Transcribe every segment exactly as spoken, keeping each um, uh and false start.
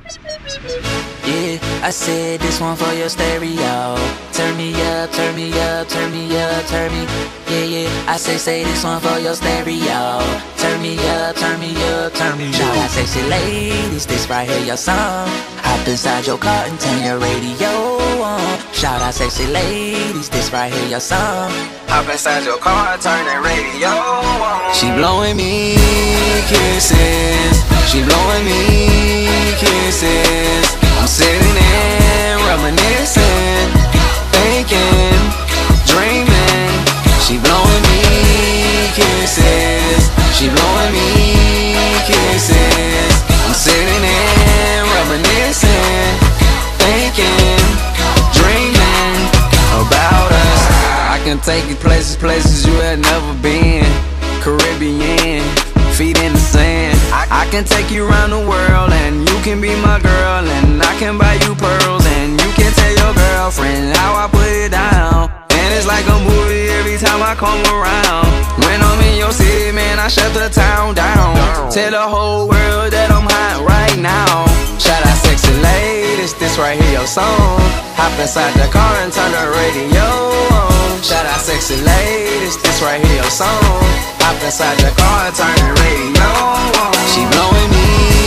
Yeah, I said this one for your stereo. Turn me up, turn me up, turn me up, turn me. Yeah, yeah, I say, say this one for your stereo. Turn me up, turn me up, turn me up. Shout out sexy ladies, this right here your song. Hop inside your car and turn your radio on. Shout out sexy ladies, this right here your song. Hop inside your car and turn that radio on. She blowing me kisses, she blowing me kisses. I'm sitting there reminiscing, thinking, dreaming. She blowing me kisses, she blowing me kisses. I'm sitting there reminiscing, thinking, dreaming about us. I can take you places, places you had never been. Caribbean, feet in the sand. I, I can take you around the world and you can be my girl, and I can buy you pearls and you can tell your girlfriend how I put it down. And it's like a movie every time I come around. When I'm in your city, man, I shut the town down. Tell the whole world that I'm hot right now. Shout out sexy ladies, this right here your song. Hop inside the car and turn the radio on. Shout out sexy ladies, this right here your song. Hop inside the car and turn the radio on. She blowing me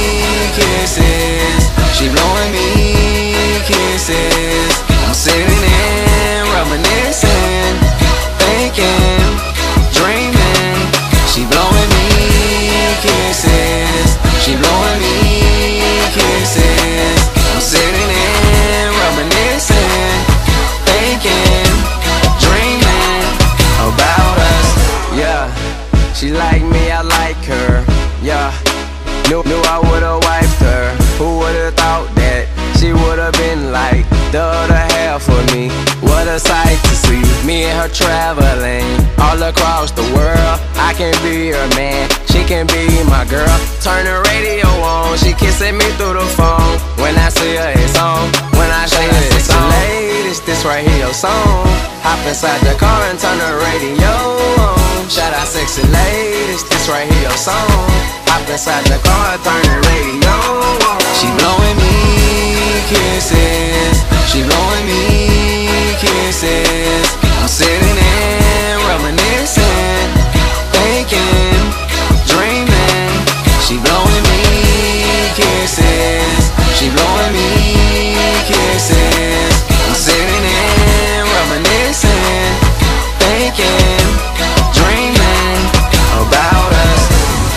kisses, she blowing me kisses. I'm sitting there reminiscing, thinking, dreaming. She blowing me kisses, she blowing me kisses. I'm sitting there reminiscing, thinking, dreaming about us. Yeah, she like me, I like her. Yeah, knew, knew I would've wiped her. Who would've thought that she would've been like the other half of me? What a sight to see, me and her traveling all across the world. I can be her man, she can be my girl. Turn the radio on, she kissing me through the phone. When I see her, it's on. When I say her, it's on. Ladies, this right here your song. Hop inside the car and turn the radio on. Shout out sexy ladies, this right here your song. Hop inside the car and turn the radio on. She blowing me kisses, she blowing me kisses. I'm sitting there reminiscing, thinking, dreaming. She blowing me kisses, she blowing me kisses. I'm sitting there reminiscing, thinking, dreaming about us.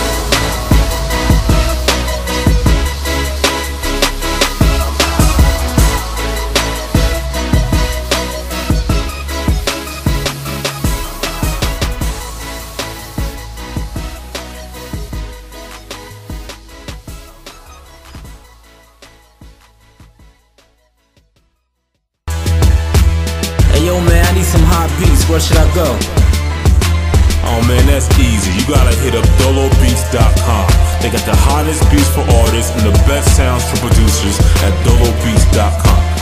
Yo man, I need some hot beats, where should I go? Oh man, that's easy. You gotta hit up dolo beats dot com. They got the hottest beats for artists and the best sounds for producers at dolo beats dot com.